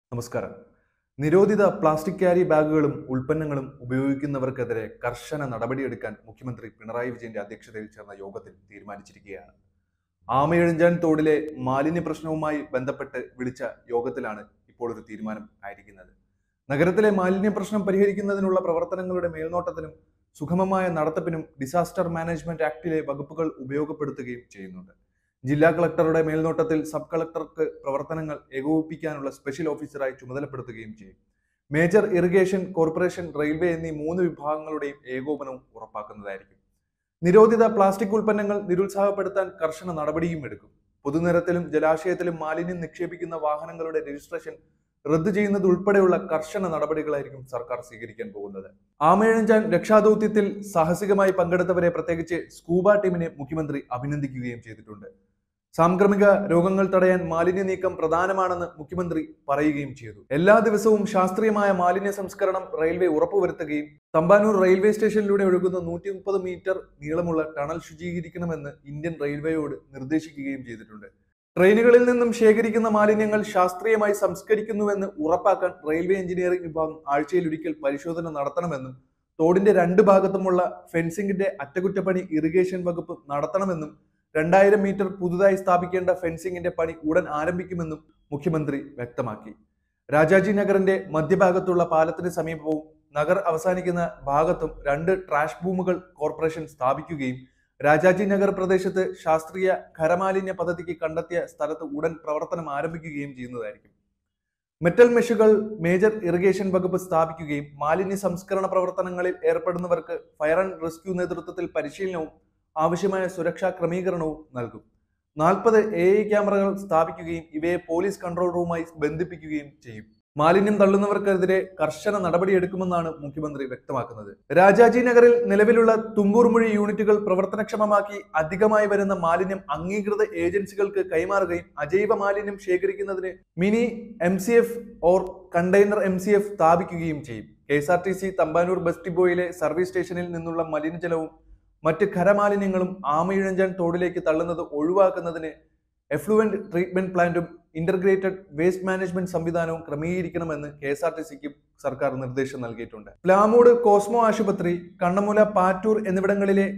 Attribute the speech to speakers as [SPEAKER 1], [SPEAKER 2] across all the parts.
[SPEAKER 1] നമസ്കാരം. നിരോധിത plastic carry ബാഗുകളും ഉൽപ്പന്നങ്ങളും ഉപയോഗിക്കുന്നവർക്കെതിരെ കർശന നടപടിയെടുക്കാൻ മുഖ്യമന്ത്രി പിണറായി വിജയന്റെ അധ്യക്ഷതയിൽ ചേർന്ന യോഗത്തിൽ തീരുമാനിച്ചിരിക്കുകയാണ്. ആമയിഴഞ്ചാൻ തോടിലെ മാലിന്യ പ്രശ്നവുമായി ബന്ധപ്പെട്ട് വിളിച്ച യോഗത്തിലാണ് ഇപ്പോൾ ഒരു തീരുമാനം ആയിരിക്കുന്നത്. നഗരത്തിലെ മാലിന്യ പ്രശ്നം പരിഹരിക്കുന്നതിനുള്ള പ്രവർത്തനങ്ങളുടെ മേൽനോട്ടത്തിനും സുഗമമായ നടത്തിപ്പിനും ഡിസാസ്റ്റർ മാനേജ്മെന്റ് ആക്ടിലെ വകുപ്പുകൾ ഉപയോഗപ്പെടുത്തുകയും ചെയ്യുന്നുണ്ട്. ജില്ലാ കളക്ടറുടെ മേൽനോട്ടത്തിൽ സബ് കളക്ടർക്ക് പ്രവർത്തനങ്ങൾ ഏകോപിപ്പിക്കാനുള്ള സ്പെഷ്യൽ ഓഫീസറായി ചുമതലപ്പെടുത്തുകയും ചെയ്യും. മേജർ ഇറിഗേഷൻ, കോർപ്പറേഷൻ, റെയിൽവേ എന്നീ 3 വിഭാഗങ്ങളുടെയും ഏകോപനവും ഉറപ്പാക്കുന്നതായിരിക്കും. നിരോധിത പ്ലാസ്റ്റിക് ഉൽപ്പന്നങ്ങൾ നിരുത്സാഹപ്പെടുത്താൻ കർശന നടപടിയും എടുക്കും. പൊതുനിരത്തിലും ജലാശയത്തിലും മാലിന്യം നിക്ഷേപിക്കുന്ന വാഹനങ്ങളുടെ രജിസ്ട്രേഷൻ റദ്ദു ചെയ്യുന്നത് ഉൾപ്പെടെയുള്ള കർശന നടപടികളായിരിക്കും സർക്കാർ സ്വീകരിക്കാൻ പോകുന്നത്. ആമയിഴഞ്ചാൻ രക്ഷാദൌത്യത്തിൽ സാഹസികമായി പങ്കെടുത്തവരെ, പ്രത്യേകിച്ച് സ്കൂബ ടീമിനെ മുഖ്യമന്ത്രി അഭിനന്ദിക്കുകയും ചെയ്തിട്ടുണ്ട്. സാംക്രമിക രോഗങ്ങൾ തടയാൻ മാലിന്യ നീക്കം പ്രധാനമാണെന്ന് മുഖ്യമന്ത്രി പറയുകയും ചെയ്തു. എല്ലാ ദിവസവും ശാസ്ത്രീയമായ മാലിന്യ സംസ്കരണം റെയിൽവേ ഉറപ്പുവരുത്തുകയും തമ്പാനൂർ റെയിൽവേ സ്റ്റേഷനിലൂടെ ഒഴുകുന്ന 130 മീറ്റർ നീളമുള്ള ടണൽ ശുചീകരിക്കണമെന്ന് ഇന്ത്യൻ റെയിൽവേയോട് നിർദ്ദേശിക്കുകയും ചെയ്തിട്ടുണ്ട്. ട്രെയിനുകളിൽ നിന്നും ശേഖരിക്കുന്ന മാലിന്യങ്ങൾ ശാസ്ത്രീയമായി സംസ്കരിക്കുന്നുവെന്ന് ഉറപ്പാക്കാൻ റെയിൽവേ എഞ്ചിനീയറിംഗ് വിഭാഗം ആഴ്ചയിലൊരിക്കൽ പരിശോധന നടത്തണമെന്നും തോടിന്റെ 2 ഭാഗത്തുമുള്ള ഫെൻസിംഗിന്റെ അറ്റകുറ്റപ്പണി ഇറിഗേഷൻ വകുപ്പ് നടത്തണമെന്നും 2000 മീറ്റർ പുതുതായി സ്ഥാപിക്കേണ്ട ഫെൻസിംഗിന്റെ പണി ഉടൻ ആരംഭിക്കുമെന്നും മുഖ്യമന്ത്രി വ്യക്തമാക്കി. രാജാജി നഗറിന്റെ മധ്യഭാഗത്തുള്ള പാലത്തിന് സമീപവും നഗർ അവസാനിക്കുന്ന ഭാഗത്തും 2 ട്രാഷ് ബൂമുകൾ കോർപ്പറേഷൻ സ്ഥാപിക്കുകയും രാജാജി നഗർ പ്രദേശത്ത് ശാസ്ത്രീയ ഖരമാലിന്യ പദ്ധതിക്ക് കണ്ടെത്തിയ സ്ഥലത്ത് ഉടൻ പ്രവർത്തനം ആരംഭിക്കുകയും ചെയ്യുന്നതായിരിക്കും. മെറ്റൽ മെഷുകൾ മേജർ ഇറിഗേഷൻ വകുപ്പ് സ്ഥാപിക്കുകയും മാലിന്യ സംസ്കരണ പ്രവർത്തനങ്ങളിൽ ഏർപ്പെടുന്നവർക്ക് ഫയർ ആൻഡ് റെസ്ക്യൂ നേതൃത്വത്തിൽ പരിശീലനവും ആവശ്യമായ സുരക്ഷാ ക്രമീകരണവും നൽകും. 40 AI ക്യാമറകൾ സ്ഥാപിക്കുകയും ഇവയെ പോലീസ് കൺട്രോൾ റൂമായി ബന്ധിപ്പിക്കുകയും ചെയ്യും. മാലിന്യം തള്ളുന്നവർക്കെതിരെ കർശന നടപടിയെടുക്കുമെന്നാണ് മുഖ്യമന്ത്രി വ്യക്തമാക്കുന്നത്. രാജാജി നഗറിൽ നിലവിലുള്ള തുമ്പൂർ മൊഴി യൂണിറ്റുകൾ പ്രവർത്തനക്ഷമമാക്കി അധികമായി വരുന്ന മാലിന്യം അംഗീകൃത ഏജൻസികൾക്ക് കൈമാറുകയും അജൈവ മാലിന്യം ശേഖരിക്കുന്നതിന് mini MCF or container MCF സ്ഥാപിക്കുകയും ചെയ്യും. KSRTC തമ്പാനൂർ ബസ് ഡിപ്പോയിലെ സർവീസ് സ്റ്റേഷനിൽ നിന്നുള്ള മലിനജലവും മറ്റ് ഖരമാലിന്യങ്ങളും ആമയിഴഞ്ചാൻ തോടിലേക്ക് തള്ളുന്നത് ഒഴിവാക്കുന്നതിന് എഫ്ലുവന്റ് ട്രീറ്റ്മെന്റ് പ്ലാന്റും ഇന്റർഗ്രേറ്റഡ് വേസ്റ്റ് മാനേജ്മെന്റ് സംവിധാനവും ക്രമീകരിക്കണമെന്ന് KSRTCക്ക് സർക്കാർ നിർദ്ദേശം നൽകിയിട്ടുണ്ട്. പ്ലാമൂട് കോസ്മോ ആശുപത്രി, കണ്ണമൂല, പാറ്റൂർ എന്നിവിടങ്ങളിലെ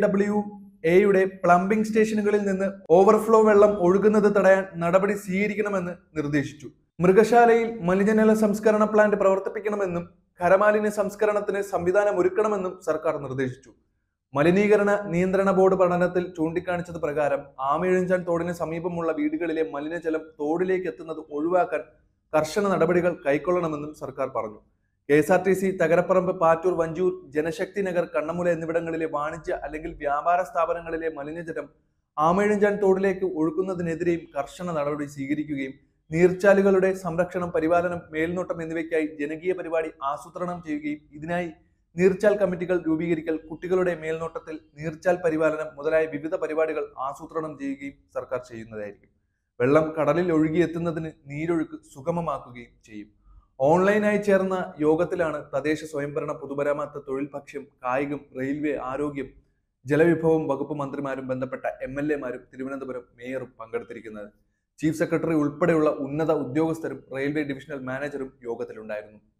[SPEAKER 1] KWAയുടെ പ്ലംബിംഗ് സ്റ്റേഷനുകളിൽ നിന്ന് ഓവർഫ്ലോ വെള്ളം ഒഴുകുന്നത് തടയാൻ നടപടി സ്വീകരിക്കണമെന്ന് നിർദ്ദേശിച്ചു. മൃഗശാലയിൽ മലിനജല സംസ്കരണ പ്ലാന്റ് പ്രവർത്തിപ്പിക്കണമെന്നും ഖരമാലിന്യ സംസ്കരണത്തിന് സംവിധാനം ഒരുക്കണമെന്നും സർക്കാർ നിർദ്ദേശിച്ചു. മലിനീകരണ നിയന്ത്രണ ബോർഡ് പഠനത്തിൽ ചൂണ്ടിക്കാണിച്ചത് പ്രകാരം ആമയിഴഞ്ചാൻ തോടിന് സമീപമുള്ള വീടുകളിലെ മലിനജലം തോടിലേക്ക് എത്തുന്നത് ഒഴിവാക്കാൻ കർശന നടപടികൾ കൈക്കൊള്ളണമെന്നും സർക്കാർ പറഞ്ഞു. KSRTC തകരപ്പറമ്പ്, പാറ്റൂർ, വഞ്ചൂർ, ജനശക്തി നഗർ, കണ്ണമൂല എന്നിവിടങ്ങളിലെ വാണിജ്യ അല്ലെങ്കിൽ വ്യാപാര സ്ഥാപനങ്ങളിലെ മലിനജലം ആമയിഴഞ്ചാൻ തോടിലേക്ക് ഒഴുക്കുന്നതിനെതിരെയും കർശന നടപടി സ്വീകരിക്കുകയും നീർച്ചാലുകളുടെ സംരക്ഷണം, പരിപാലനം, മേൽനോട്ടം എന്നിവയ്ക്കായി ജനകീയ പരിപാടി ആസൂത്രണം ചെയ്യുകയും ഇതിനായി നീർച്ചാൽ കമ്മിറ്റികൾ രൂപീകരിക്കൽ, കുട്ടികളുടെ മേൽനോട്ടത്തിൽ നീർച്ചാൽ പരിപാലനം മുതലായ വിവിധ പരിപാടികൾ ആസൂത്രണം ചെയ്യുകയും സർക്കാർ ചെയ്യുന്നതായിരിക്കും. വെള്ളം കടലിൽ ഒഴുകിയെത്തുന്നതിന് നീരൊഴുക്ക് സുഗമമാക്കുകയും ചെയ്യും. ഓൺലൈനായി ചേർന്ന യോഗത്തിലാണ് തദ്ദേശ സ്വയംഭരണ, പൊതുമരാമത്ത്, തൊഴിൽ, ഭക്ഷ്യം, കായികം, റെയിൽവേ, ആരോഗ്യം, ജലവിഭവം വകുപ്പ് മന്ത്രിമാരും ബന്ധപ്പെട്ട MLAമാരും തിരുവനന്തപുരം മേയറും പങ്കെടുത്തിരിക്കുന്നത്. ചീഫ് സെക്രട്ടറി ഉൾപ്പെടെയുള്ള ഉന്നത ഉദ്യോഗസ്ഥരും റെയിൽവേ ഡിവിഷണൽ മാനേജറും യോഗത്തിലുണ്ടായിരുന്നു.